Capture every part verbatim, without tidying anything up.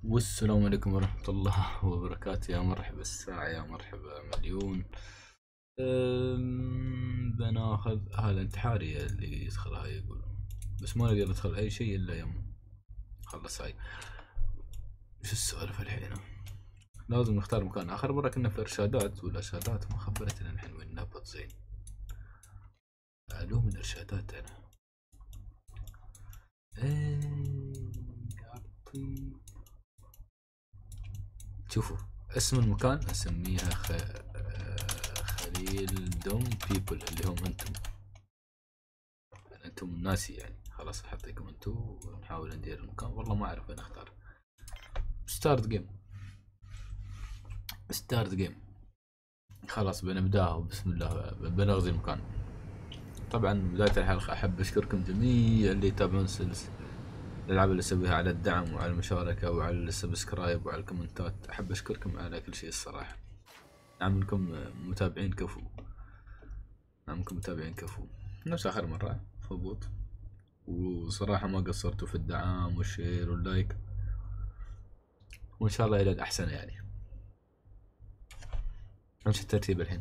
والسلام عليكم ورحمة الله وبركاته. يا مرحبا الساعة، يا مرحبا مليون. أم، بناخذ هذا انتحاري اللي يدخل هاي يقول، بس ما نقدر ندخل أي شيء إلا يوم خلص هاي. وش السالفة الحين؟ لازم نختار مكان. آخر مرة كنا في إرشادات، والإرشادات ما خبرتنا الحين وين نهبط. زين ألوم الإرشادات أنا. إيه، أعطي. شوفوا اسم المكان اسميها خ... خليل دوم بيبل، اللي هم انتم انتم ناسي يعني. خلاص احطيكم انتم ونحاول ندير المكان. والله ما اعرف وين اختار. ستارت جيم ستارت جيم خلاص بنبداه بسم الله. بنغزي المكان. طبعا بداية الحلقة احب اشكركم جميع اللي يتابعون سلس الالعاب اللي اسويها، على الدعم وعلى المشاركة وعلى السبسكرايب وعلى الكومنتات. احب اشكركم على كل شيء الصراحة. نعملكم متابعين كفو نعملكم متابعين كفو نفس اخر مرة مضبوط. وصراحة ما قصرتوا في الدعم والشير واللايك، وان شاء الله الى الاحسن يعني. امشي الترتيب الحين.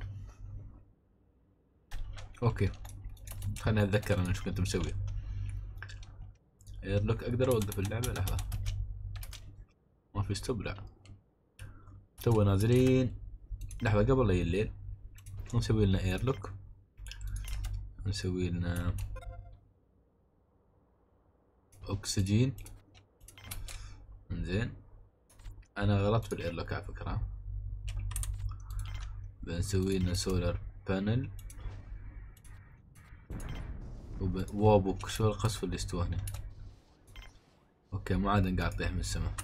اوكي خليني اتذكر انا ايش كنت مسوي. ايرلوك اقدر اوقف اللعبة؟ لحظة، ما في ستوب. لا تو نازلين. لحظة قبل لا الليل نسوي لنا ايرلوك، نسوي لنا اكسجين. انزين انا غلطت في الايرلوك على فكرة. بنسوي لنا سولار بانل وب... وابوك. شو القصف اللي استوى هنا؟ اوكي ما عاد قاعد يطيح من السماء.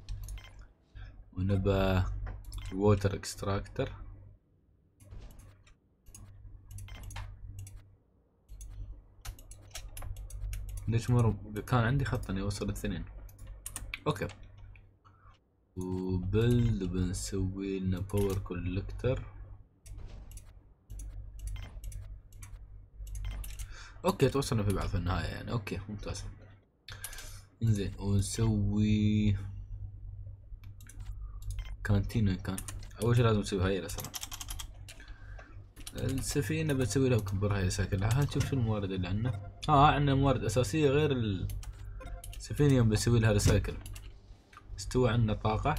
ونبى ووتر اكستراكتر. ليش مر كان عندي خط اني اوصل الاثنين؟ اوكي. وبلد بنسوي لنا باور كولكتر. اوكي توصلنا في بعض في النهاية يعني. اوكي ممتاز. انزين ونسوي كانتين. كان اول شي لازم نسوي هاي الاسرع. السفينة بنسوي لها كبر هاي ساكن. ها نشوف شو الموارد اللي عندنا. اه عندنا موارد اساسية غير السفينة. يوم بنسوي لها ريسايكل استوى عندنا طاقة.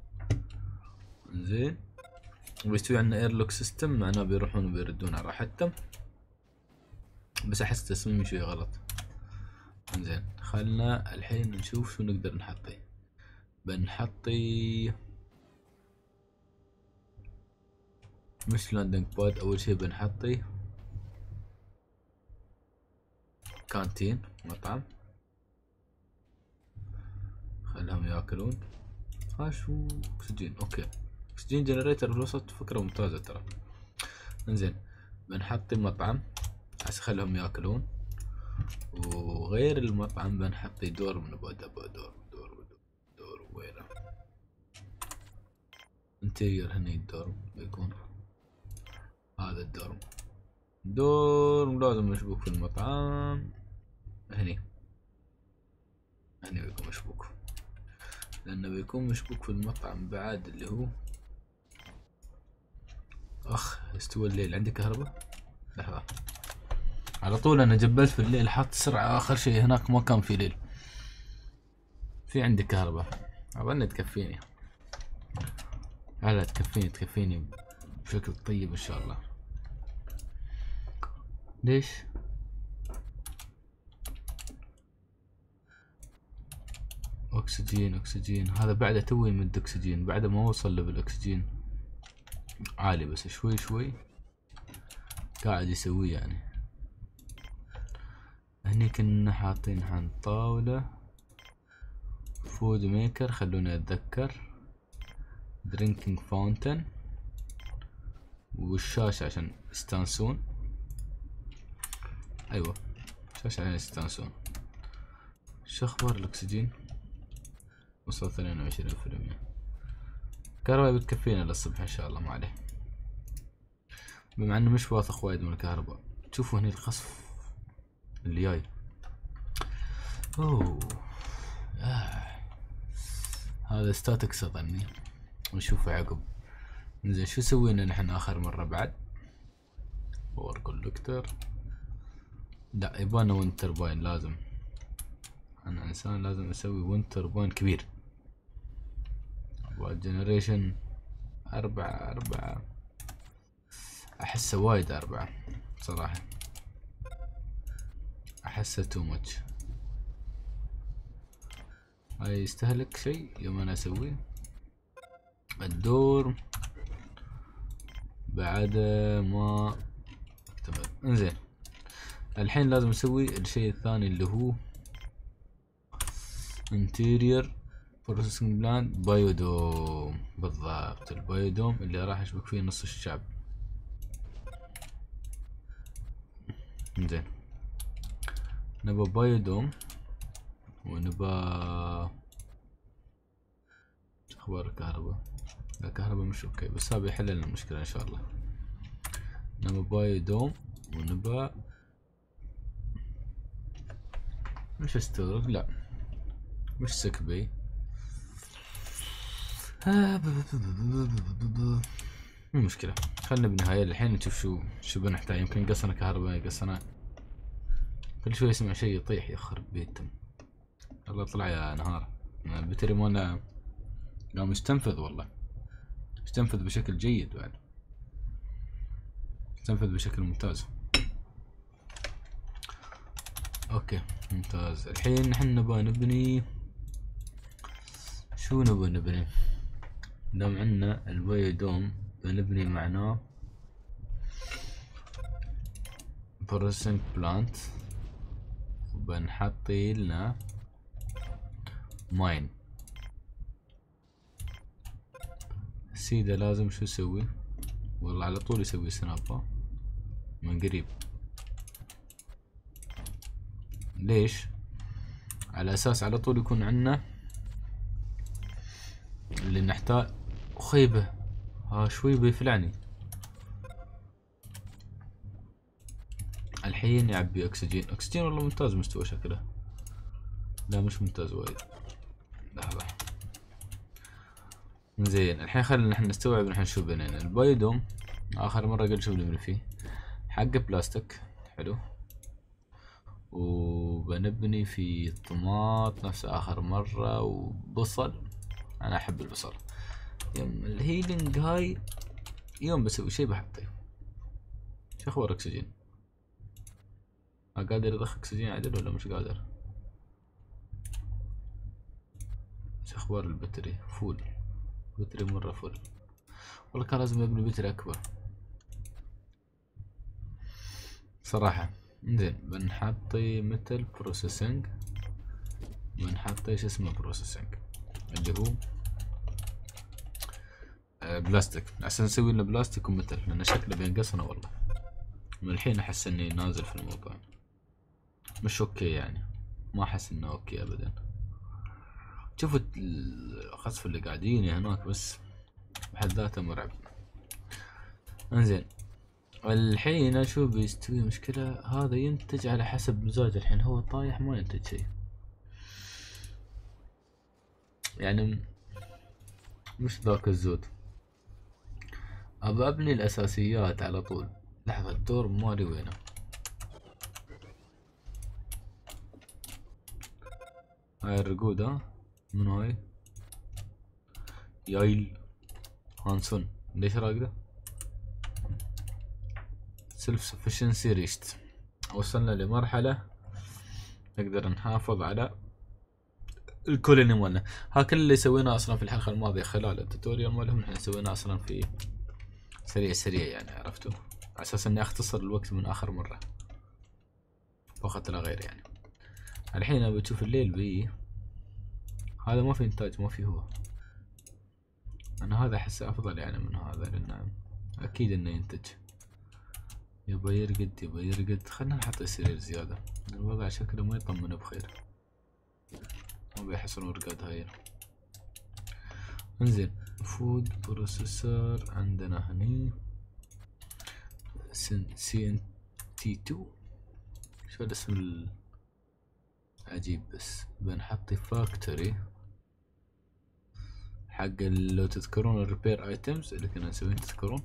زين وبيستوي عندنا ايرلوك سيستم، معناه بيروحون وبيردون على راحتهم. بس احس تصميمي شوي غلط. زين خلنا الحين نشوف شو نقدر نحطي. بنحطي مش لاندنج باد. اول شي بنحطي كانتين مطعم، خلهم ياكلون. ها شو اكسجين. اوكي اكسجين جنريتر بالوسط، فكرة ممتازة ترى. انزين بنحطي مطعم هسه خلهم ياكلون. وغير المطعم بنحطي دور من بعد. دور دور دور, دور وينه؟ انتيريور. هني الدور بيكون هذا الدور. دور لازم مشبوك في المطعم. هني هني بيكون مشبوك، لانه بيكون مشبوك في المطعم بعد اللي هو. اخ استوى الليل. عندي كهرباء؟ لحظة على طول انا جبلت في الليل حط سرعة. اخر شيء هناك ما كان في ليل. في عندي كهرباء اظن تكفيني. لا تكفيني تكفيني بشكل طيب ان شاء الله. ليش اكسجين اكسجين؟ هذا بعده توي يمد اكسجين، بعده ما وصل له بالاكسجين عالي، بس شوي شوي قاعد يسويه يعني. هني كنا حاطين عن طاولة فود ميكر. خلوني اتذكر. درينكينج فاونتن والشاشة عشان يستانسون. ايوه شاشة عشان يستانسون. شو اخبار الاكسجين؟ وصل اثنين وعشرين في المية. الكهرباء بتكفينا للصبح ان شاء الله ما عليه، بما انه مش واثق وايد من الكهرباء. تشوفوا هني القصف اللي جاي. اوه آه. هذا هذا ستاتكس اظني، ونشوفه عقب. زين شو سوينا نحن اخر مرة بعد؟ باور كولكتر، لا يبانا ويند ترباين. لازم انا انسان لازم اسوي ويند ترباين كبير. جنريشن أربعة أربعة أحسه وايد أربعة صراحة، أحسه تو ماتش. هاي يستهلك شيء يوم أنا أسويه. الدور بعد ما تمام. انزين الحين لازم نسوي الشيء الثاني اللي هو interior processing plant بايودوم. بالضبط البايودوم اللي راح يشبك فيه نص الشعب. انزين نبى بايودوم ونبى اخبار الكهرباء. الكهرباء مش اوكي بس هذا بيحل لنا المشكلة ان شاء الله. نبى بايودوم ونبى مش استغرق، لا مش سكبي. مو مشكلة خلنا بالنهاية الحين نشوف شو شو بنحتاج. يمكن قصنا كهرباء قصنا كل شوي يسمع شيء يطيح يخرب بيتم. الله طلع يا نهار البتري مالنا قام يستنفذ، والله يستنفذ بشكل جيد بعد، يستنفذ بشكل ممتاز. اوكي ممتاز. الحين نحن نبغى نبني شو نبغى نبني؟ دام عندنا البايودوم بنبني معناه بروسيسنج بلانت، وبنحطي لنا ماين. سيدا لازم شو يسوي؟ والله على طول يسوي سناب من قريب. ليش؟ على اساس على طول يكون عندنا اللي نحتاج. خيبة ها شوي بيفلعني. الحين يعبي اكسجين. اكسجين والله ممتاز مستوى شكله. لا مش ممتاز وايد. لحظة. زين الحين خلينا نحن نستوعب نحن شو بنينا. البايودوم اخر مرة قلت شو بنبني فيه؟ حق بلاستيك حلو، وبنبني في طماط نفس اخر مرة، وبصل. انا احب البصل. يوم الهيلينج هاي يوم بسوي شي بحطه. شو اخبار اكسجين؟ قادر اضخ اكسجين عدل ولا مش قادر؟ شو اخبار البتري؟ فول. بتري مرة فول. والله كان لازم ابني بتري اكبر صراحة. زين بنحطي مثل بروسيسنج، بنحطي ايش اسمه بروسيسنج اللي هو آه بلاستيك، عشان نسوي لنا بلاستيك ومثل، لان شكله بينقصنا والله. من الحين احس اني نازل في الموضوع مش اوكي يعني، ما احس انه اوكي ابدا. شوفوا القصف اللي قاعدين هناك بس بحد ذاته مرعب. انزين الحين اشوف بيستوي مشكلة. هذا ينتج على حسب مزاج. الحين هو طايح ما ينتج شيء يعني، مش ذاك الزود. ابى ابني الاساسيات على طول. لحظة الدور مالي وينه؟ هاي الرقود. ها منو هاي؟ يايل هانسون. ليش راقده؟ سيلف سفشنسي ريشت. وصلنا لمرحلة نقدر نحافظ على الكولوني مالنا. ها كل اللي سويناه اصلا في الحلقة الماضية خلال التوتوريال مالهم احنا سويناه اصلا في سريع سريع يعني، عرفتوا؟ على اساس اني اختصر الوقت من اخر مرة فقط لا غير يعني. الحين بتشوف الليل بي هذا ما في انتاج، ما في هو. انا هذا احسه افضل يعني من هذا، لان اكيد انه ينتج. يبا يرقد يبا يرقد. خلنا نحط السرير زيادة، الوضع شكله ما يطمن بخير، ما بيحسن رقاد هاي. انزين فود بروسيسور عندنا هني سي ان تي تو. شو الاسم العجيب؟ بس بنحط فاكتوري حق لو تذكرون الريبير ايتمز اللي كنا نسويه، تذكرون؟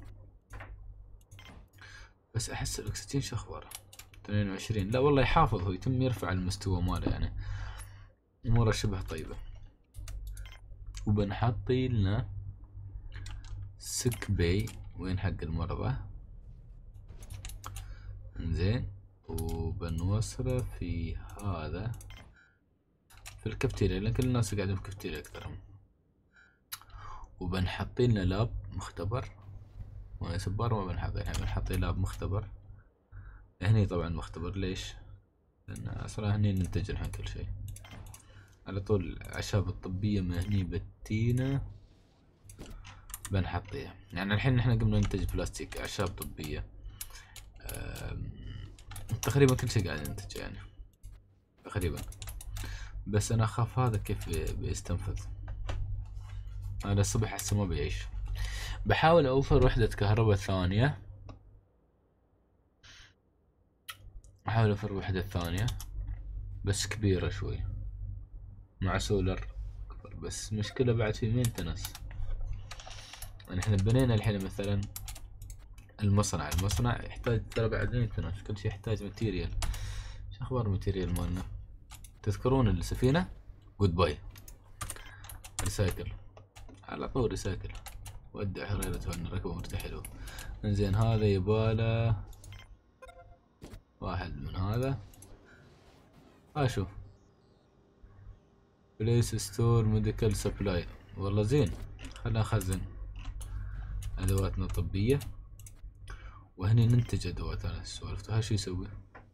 بس احس الاكسجين شو اخباره؟ اثنين وعشرين. لا والله يحافظ، هو يتم يرفع المستوى ماله، يعني اموره شبه طيبة. وبنحطي لنا سك باي، وين حق المرضى؟ انزين، وبنوصله في هذا في الكافتيريا، لان كل الناس قاعدين في الكافتيريا اكثرهم. وبنحطي لنا لاب مختبر، ما سبار ما بنحط الحين، بنحطي لاب مختبر هني. طبعا مختبر ليش؟ لان اصلا هني ننتج الحين كل شيء على طول. الأعشاب الطبية من هني بتينا بنحطيها. يعني الحين احنا قمنا ننتج بلاستيك، أعشاب طبية، تقريبا كل شيء قاعد ننتج يعني تقريبا. بس انا اخاف هذا كيف بيستنفذ. انا الصبح هسه ما بيعيش. بحاول اوفر وحدة كهرباء ثانية، احاول اوفر وحدة ثانية بس كبيرة شوي مع سولر اكبر. بس مشكلة بعد في مينتنس. يعني احنا بنينا الحين مثلا المصنع، المصنع يحتاج ترى بعد مينتنس، كل شيء يحتاج ماتيريال. شو اخبار الماتيريال مالنا؟ تذكرون السفينة؟ جود باي ريسايكل، على طول ريسايكل. ودع حريرة هون ركبه مرتحل. انزين هذا يباله واحد من هذا. اشوف بليس ستور ميديكال سبلاي، والله زين. خلنا نخزن ادواتنا الطبية، وهني ننتج ادوات. انا السوالف هاي شو يسوي؟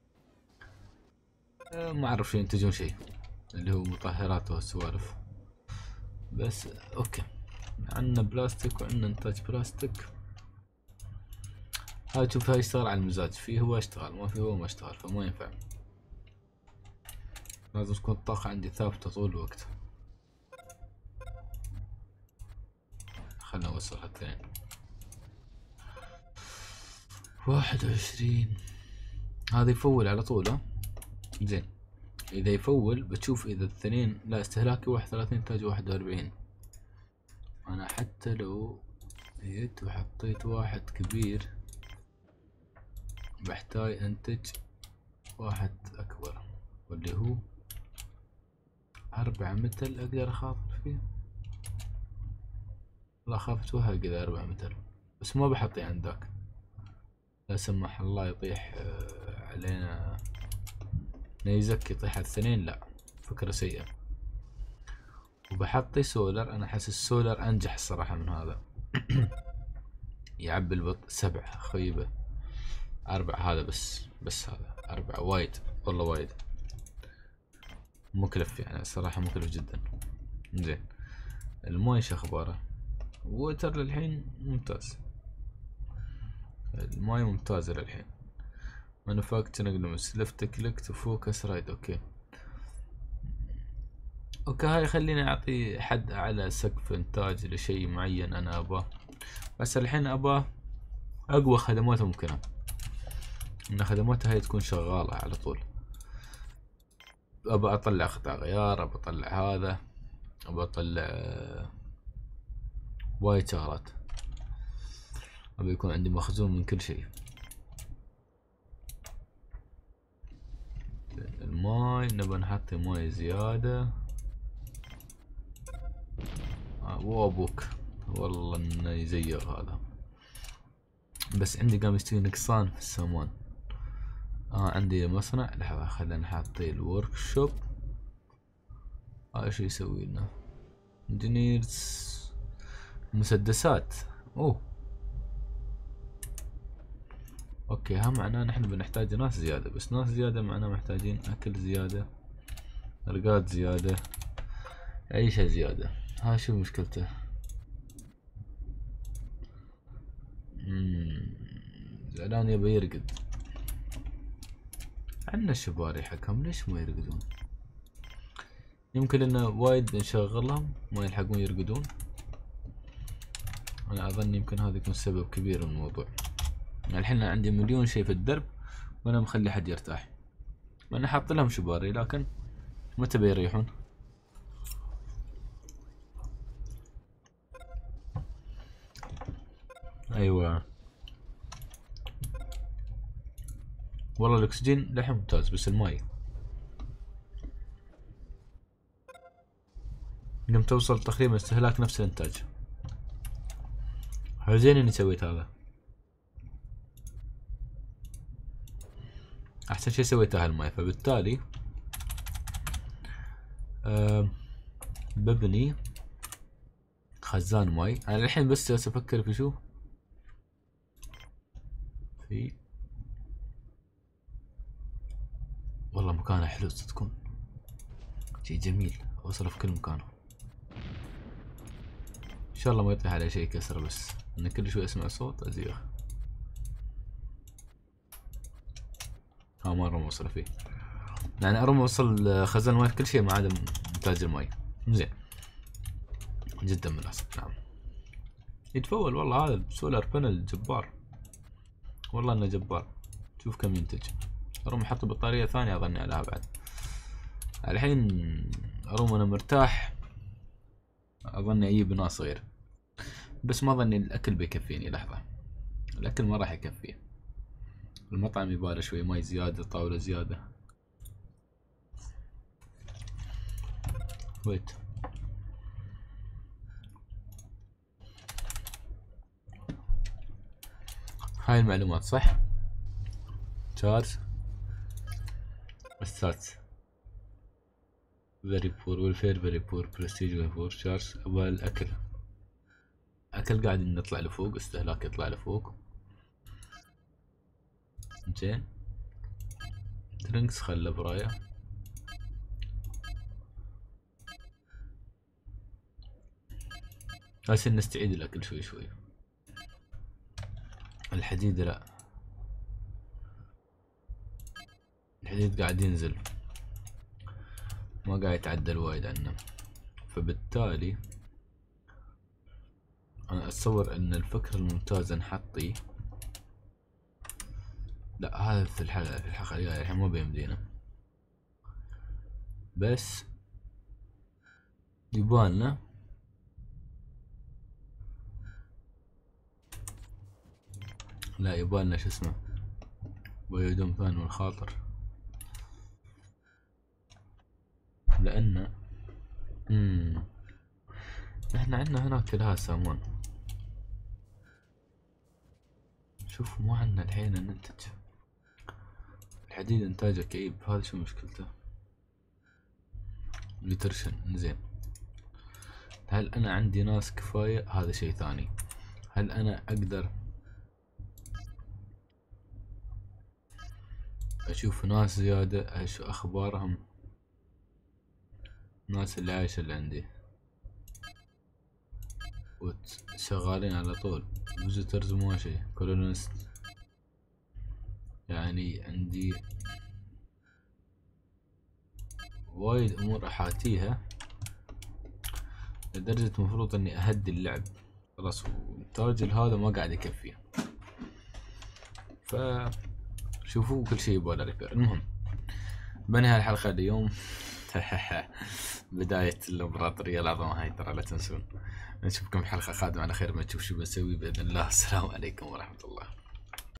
أه ما اعرف شو ينتجون شيء اللي هو مطهرات والسوالف. بس اوكي، عندنا بلاستيك وعندنا انتاج بلاستيك. هاي شوف، هاي يشتغل على المزاج، فيه هو اشتغل، ما فيه هو ما اشتغل، فما ينفع. لازم تكون الطاقة عندي ثابتة طول الوقت. خلنا نوصل هالثنين. واحد وعشرين هذا يفول على طول. ها زين، اذا يفول بتشوف اذا الثنين لا استهلاكي واحد وثلاثين انتاج واحد واربعين. انا حتى لو جيت وحطيت واحد كبير بحتاج انتج واحد اكبر، واللي هو أربعة متل. أقدر أخاطر فيه؟ لا خافت وها كذا أربعة متل، بس ما بحطيه عندك لا سمح الله يطيح علينا نيزك، يطيح على الثنين. لا فكرة سيئة. وبحطي سولر. أنا أحس السولر أنجح الصراحة من هذا. يعبي البط سبع خيبة. أربعة هذا بس، بس هذا أربعة وايد والله وايد مكلف، يعني الصراحة مكلف جدا. زين الماي شو اخباره؟ ووتر للحين ممتاز، الماي ممتازة للحين. مانوفاكتشرنج لمس لفت كليكت وفوكس رايد. اوكي اوكي، هاي خليني اعطي حد على سقف انتاج لشيء معين انا اباه. بس الحين اباه اقوى خدمات ممكنة، ان خدماتها هاي تكون شغالة على طول. ابى اطلع قطع غيار، ابى اطلع هذا، ابى اطلع وايد شغلات، ابى يكون عندي مخزون من كل شيء. الماي نبى نحط ماي زيادة. آه وابوك والله انه يزيغ هذا، بس عندي قام يستوي نقصان في السامان. اه عندي مصنع. لحظة خلينا نحطي الورك شوب. هذا شو يسوي لنا؟ انجينيرز مسدسات. اوه اوكي، ها معناه نحن بنحتاج ناس زيادة، بس ناس زيادة معناه محتاجين اكل زيادة، رقاد زيادة، اي شيء زيادة. ها شو مشكلته؟ اممم زعلان يبي يرقد. عنا الشباري حقهم ليش ما يرقدون؟ يمكن انه وايد نشغلهم ما يلحقون يرقدون. انا اظن يمكن هذا يكون سبب كبير من الموضوع. يعني الحين عندي مليون شيء في الدرب وانا مخلي حد يرتاح، ما انا حاط لهم شباري لكن متى بيريحون؟ ايوه والله الاكسجين للحين ممتاز، بس الماي لما توصل تقريبا استهلاك نفس الانتاج. زين اني سويت هذا، احسن شي سويته هالماي، فبالتالي أه ببني خزان ماي. انا الحين بس جالس افكر في شو، في والله مكانه حلو صدقكم، شي جميل اوصله في كل مكان. ان شاء الله ما يطيح عليه شي كسر، بس انا كل شوي اسمع صوت ازيغ. ها مرة موصله فيه، يعني ارمى اوصل خزان الماي في كل شيء ما عدا انتاج الماي. زين جدا مناسب. نعم يتفول والله، هذا السولار بانل جبار والله انه جبار. شوف كم ينتج. اروم احط بطارية ثانية اظني عليها بعد. الحين اروم انا مرتاح، اظني اجيب ناس صغير، بس ما ظني الاكل بيكفيني. لحظة، الاكل ما راح يكفي، المطعم يباله شوي ماي زيادة، طاولة زيادة. ويت هاي المعلومات صح؟ تشارج السات فيري بور، ويلفير فيري بور، برستيج فيري بور، تشارج. ابغى الاكل، اكل قاعد نطلع لفوق، استهلاك يطلع لفوق. زين درينكس خله برايه. هسه نستعيد الاكل شوي شوي. الحديد لا، الحديد قاعد ينزل ما قاعد يتعدل وايد عنا، فبالتالي انا اتصور ان الفكرة الممتازة نحطي، لا هذا في الحلقة في الحلقة الجاية الحين ما بيمدينا، بس يبالنا لا يبالنا شو اسمه بيودوم ثاني من الخاطر، لأن امم احنا عندنا هناك لها سامان. شوفوا ما عندنا الحين ننتج الحديد، انتاجه كئيب. هذا شو مشكلته؟ نيوتريشن. زين هل انا عندي ناس كفاية؟ هذا شيء ثاني. هل انا اقدر اشوف ناس زيادة شو اخبارهم، الناس اللي عايشة اللي عندي شغالين على طول، فيزيترز ماشي، كولونيست، يعني عندي وايد امور احاتيها لدرجة مفروض اني اهدي اللعب خلاص، والتاجل هذا ما قاعد يكفي. ف شوفوا كل شيء يبغى ريبير. المهم بنهي الحلقة اليوم بداية الامبراطورية العظمى هاي، ترى لا تنسون. نشوفكم في حلقة قادمة على خير، ما تشوف شو بسوي بإذن الله. السلام عليكم ورحمة الله.